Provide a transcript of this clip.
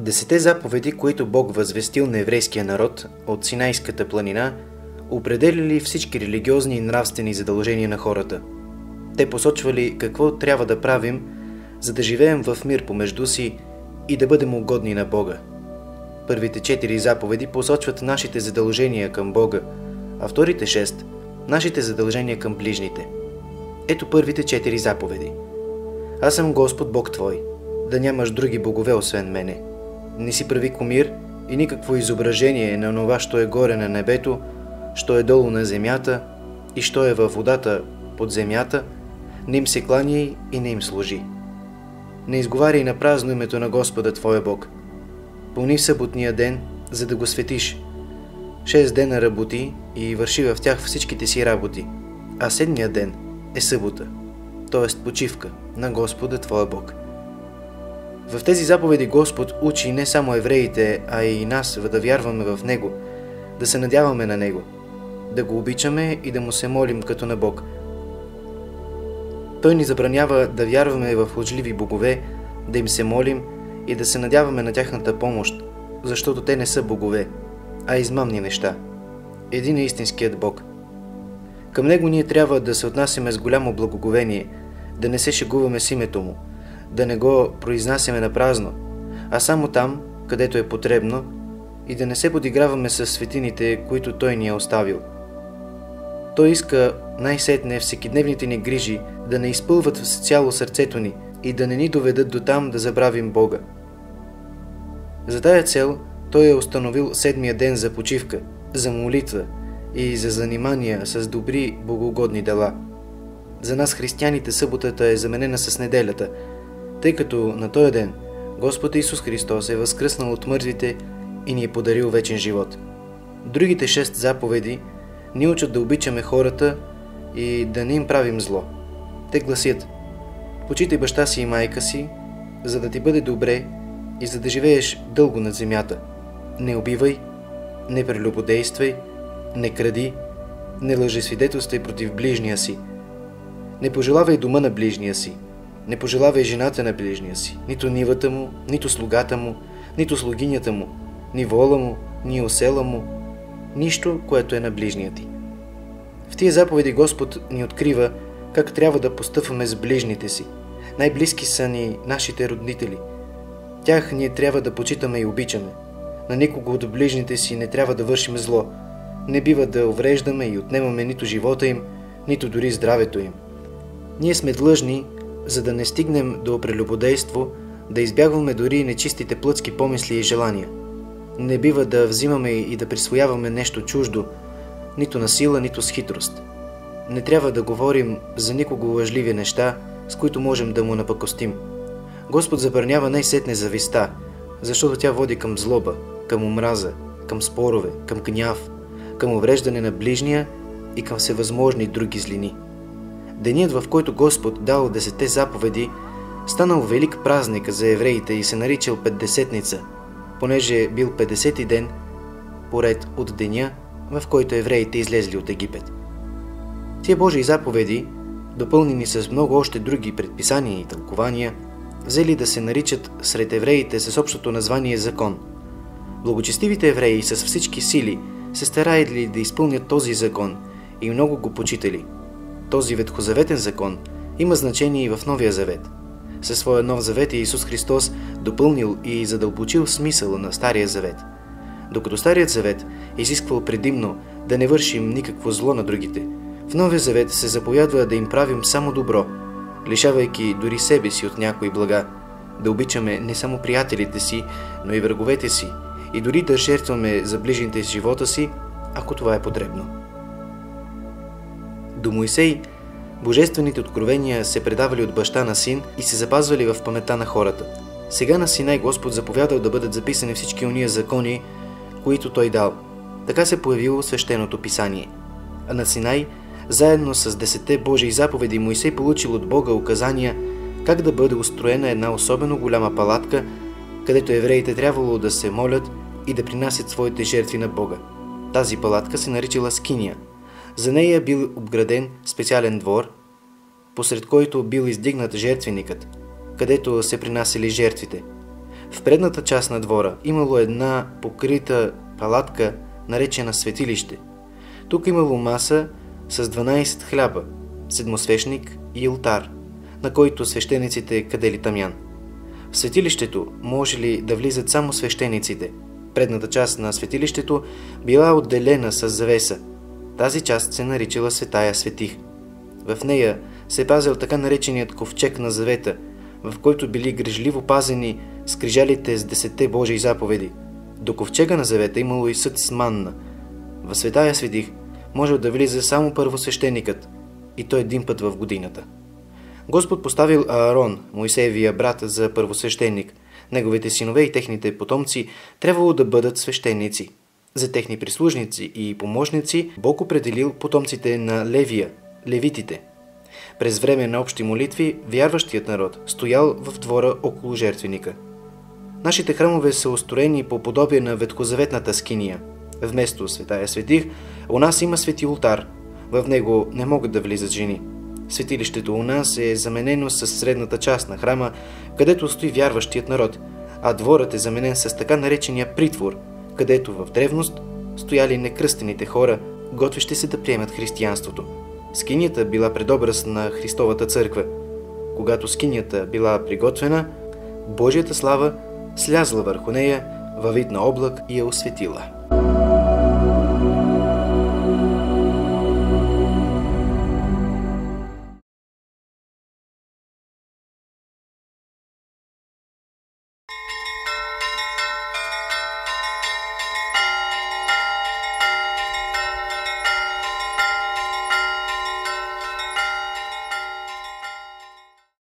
Десете заповеди, които Бог възвестил на еврейския народ от Синайската планина, определили всички религиозни и нравствени задължения на хората. Те посочвали какво трябва да правим, за да живеем в мир помежду си и да бъдем угодни на Бога. Първите 4 заповеди посочват нашите задължения към Бога, а вторите 6 – нашите задължения към ближните. Ето първите 4 заповеди. Аз съм Господ Бог твой, да нямаш други богове освен мене. Не си прави кумир и никакво изображение на онова, що е горе на небето, що е долу на земята и що е във водата под земята, не им се кланяй и не им служи. Не изговаряй на празно името на Господа твоя Бог. Помни съботния ден, за да го светиш. 6 дена работи и върши в тях всичките си работи, а 7-ния ден е събота, т.е. почивка на Господа твоя Бог. В тези заповеди Господ учи не само евреите, а и нас да вярваме в Него, да се надяваме на Него, да го обичаме и да му се молим като на Бог. Той ни забранява да вярваме в лъжливи богове, да им се молим и да се надяваме на тяхната помощ, защото те не са богове, а измамни неща. Един е истинският Бог. Към Него ние трябва да се отнасяме с голямо благоговение, да не се шегуваме с името Му, да не го произнасяме на празно, а само там, където е потребно, и да не се подиграваме с светините, които Той ни е оставил. Той иска най-сетне всекидневните ни грижи да не изпълват с цяло сърцето ни и да не ни доведат до там да забравим Бога. За тая цел Той е установил 7-я ден за почивка, за молитва и за занимания с добри богоугодни дела. За нас, християните, съботата е заменена с неделята, тъй като на този ден Господ Исус Христос е възкръснал от мъртвите и ни е подарил вечен живот. Другите 6 заповеди ни учат да обичаме хората и да не им правим зло. Те гласят: почитай баща си и майка си, за да ти бъде добре и за да живееш дълго над земята. Не убивай, не прелюбодействай, не кради, не лъжесвидетелствай против ближния си. Не пожелавай дома на ближния си, не пожелавай жената на ближния си, нито нивата му, нито слугата му, нито слугинята му, ни вола му, ни осела му, нищо, което е на ближния ти. В тия заповеди Господ ни открива как трябва да постъпваме с ближните си. Най-близки са ни нашите родители. Тях ние трябва да почитаме и обичаме. На никого от ближните си не трябва да вършим зло. Не бива да увреждаме и отнемаме нито живота им, нито дори здравето им. Ние сме длъжни, за да не стигнем до прелюбодейство, да избягваме дори нечистите плътски помисли и желания. Не бива да взимаме и да присвояваме нещо чуждо, нито на сила, нито с хитрост. Не трябва да говорим за никого лъжливи неща, с които можем да му напакостим. Господ забранява най-сетне завистта, защото тя води към злоба, към омраза, към спорове, към гняв, към увреждане на ближния и към всевъзможни други злини. Денят, в който Господ дал 10 заповеди, станал велик празник за евреите и се наричал Петдесетница, понеже бил 50-ти ден поред от деня, в който евреите излезли от Египет. Тия Божии заповеди, допълнени с много още други предписания и тълкования, взели да се наричат сред евреите с общото название закон. Благочестивите евреи с всички сили се стараели да изпълнят този закон и много го почитали. Този ветхозаветен закон има значение и в Новия завет. Със своя нов завет Исус Христос допълнил и задълбочил смисъла на Стария завет. Докато Старият завет изисквал предимно да не вършим никакво зло на другите, в Новия завет се заповядва да им правим само добро, лишавайки дори себе си от някои блага, да обичаме не само приятелите си, но и враговете си и дори да жертваме за ближните с живота си, ако това е потребно. До Моисей божествените откровения се предавали от баща на син и се запазвали в паметта на хората. Сега на Синай Господ заповядал да бъдат записани всички ония закони, които Той дал. Така се появило свещеното писание. А на Синай, заедно с 10 Божии заповеди, Моисей получил от Бога указания как да бъде устроена една особено голяма палатка, където евреите трябвало да се молят и да принасят своите жертви на Бога. Тази палатка се наричала Скиния. За нея бил обграден специален двор, посред който бил издигнат жертвеникът, където се принасяли жертвите. В предната част на двора имало една покрита палатка, наречена светилище. Тук имало маса с 12 хляба, седмосвещник и олтар, на който свещениците кадели тамян. В светилището можели да влизат само свещениците. Предната част на светилището била отделена с завеса. Тази част се наричала Светая Светих. В нея се пазил така нареченият ковчег на завета, в който били грижливо пазени скрижалите с 10 Божии заповеди. До ковчега на завета имало и съд с манна. В Светая Светих можел да влиза само първосвещеникът, и то един път в годината. Господ поставил Аарон, Моисеевия брат, за първосвещеник. Неговите синове и техните потомци трябвало да бъдат свещеници. За техни прислужници и помощници Бог определил потомците на Левия, левитите. През време на общи молитви, вярващият народ стоял в двора около жертвеника. Нашите храмове са устроени по подобие на ветхозаветната скиния. Вместо Светая Светих, у нас има свети олтар. В него не могат да влизат жени. Светилището у нас е заменено с средната част на храма, където стои вярващият народ, а дворът е заменен с така наречения притвор, където в древност стояли некръстените хора, готвещи се да приемат християнството. Скинията била предобраз на Христовата църква. Когато скинията била приготвена, Божията слава слязла върху нея във вид на облак и я осветила.